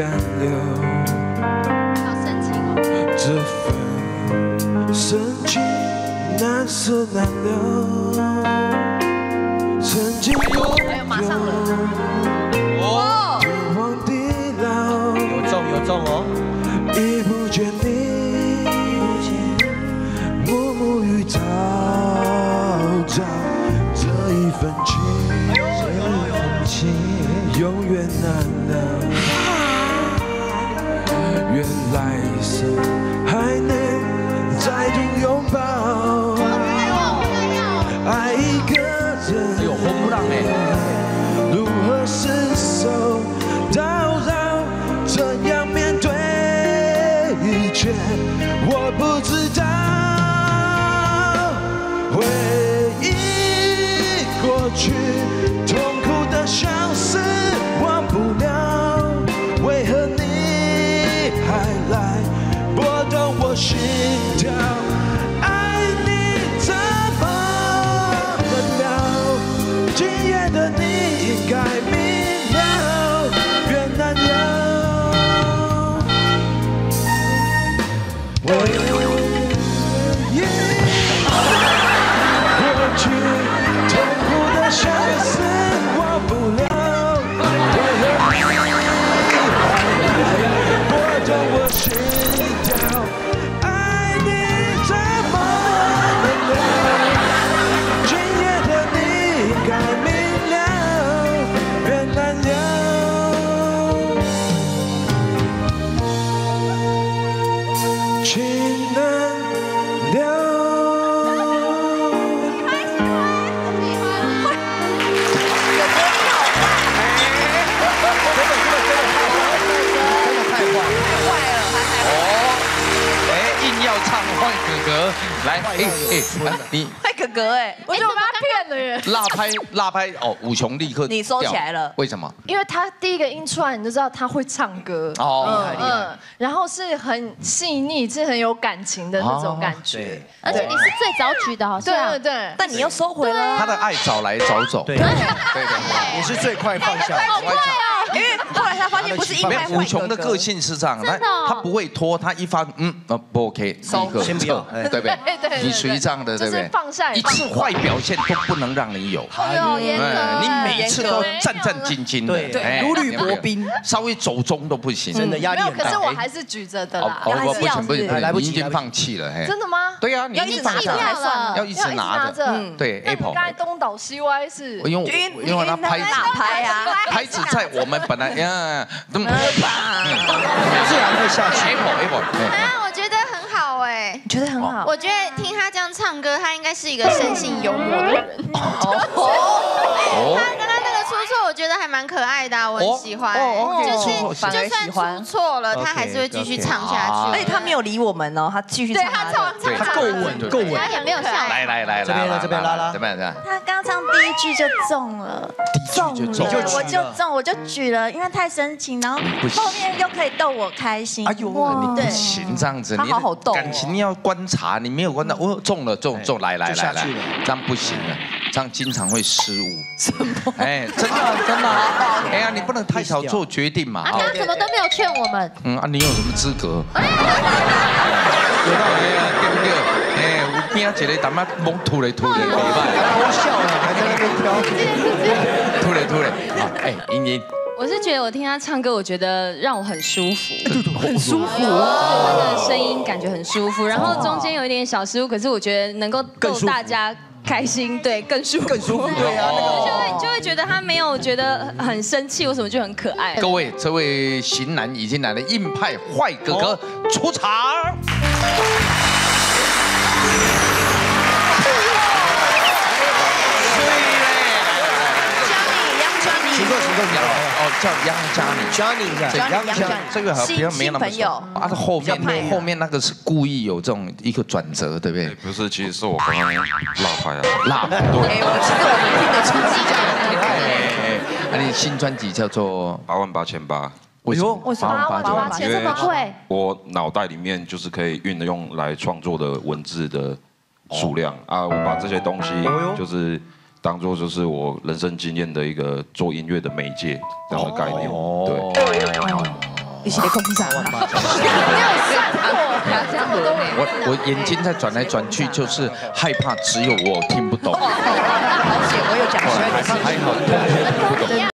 干流。 好深情哦。 这份深情难舍难留，曾经哎呦，马上了。 哦，天荒地老， 有中哦。 已不见你，暮暮与朝朝，这一份情，永远难了。愿来生还能再度拥抱，爱一个人， 有红不让哎， 如何厮守到老，怎样面对一切，我不知道。回忆过去，痛苦的相思忘不了，为何你还来拨动我心跳？爱你怎么得了？今夜的你应该明了，缘难了。过去痛苦的相思忘不了，为何你拨动我心跳？爱你怎么能了？今夜的你应该明了，缘难了，情难了。 硬要唱坏哥哥，来，你坏哥哥哎， 我觉得我被他骗了耶。 辣拍哦，五雄立刻你收起来了， 为什么？ 因为他第一个音出来，你就知道他会唱歌哦， 然后是很细腻，是很有感情的那种感觉。 而且你是最早举的，好像。 对对， 但你又收回了。 他的爱早来早走， 对， 你是最快放下。 好快啊！因为后来他发现不是因为五雄的个性是这样，他不会拖，他一发不 OK， 先不要， 对不对？你属于这样的，对不对？ 放下一次坏表现都不能让你有。 哎呦，严格， 你每一次都战战兢兢的， 对，如履薄冰， 稍微走中都不行， 真的压力很大。 可是我还是举着的啦。 不行不行， 来不及， 你已经放弃了， 真的吗？ 对呀，你要一直拿着才算， 要一直拿着。对 ，Apple。 刚才东倒西歪是， 因为他拍拍子在我们本来自然会下去。 Apple， 我觉得很好哎， 觉得很好。 我觉得听他这样唱歌，他应该是一个生性幽默的人。他刚刚那个出错，我觉得还蛮可爱的，我很喜欢。就算出错了，他还是会继续唱下去。 而且他没有理我们哦，他继续唱他的。 他够稳，够稳。 他也没有下来。 来， 这边拉， 怎么样？ 他刚唱第一句就中了，我就举了，因为太深情，然后后面又可以逗我开心。 哎呦，你不行这样子， 他好逗。 感情要观察，你没有观察，我中了，来，这样不行了，这样经常会失误。 什么？ 哎，真的，哎呀，你不能太早做决定嘛。 他怎么都没有劝我们。 你有什么资格？有道理啊，对不对？哎，有边一个淡仔懵吐来，没办法。 偷笑了，还在那边挑。 吐来，哎，莹莹。 我是觉得我听他唱歌，我觉得让我很舒服， 很舒服， 他的声音感觉很舒服，然后中间有一点小失误，可是我觉得能够逗大家开心，对，更舒服， 对啊， 就会觉得他没有觉得很生气，为什么就很可爱。 各位，这位型男已经来了，硬派坏哥哥出场。叫杨佳妮，这个好像没有那么熟啊。后面那个是故意有这种一个转折，对不对？ 不是，其实是我刚刚落拍啊， 对。 其实我们听得出自己这样。你新专辑叫做 88800。 为什么 88800这么贵？ 我脑袋里面就是可以运用来创作的文字的数量啊，我把这些东西就是当做就是我人生经验的一个做音乐的媒介这样的概念，对。 一起来攻上啊！ 我眼睛在转来转去，就是害怕只有我听不懂。 好险，我有讲出来， 还好，通通听不懂。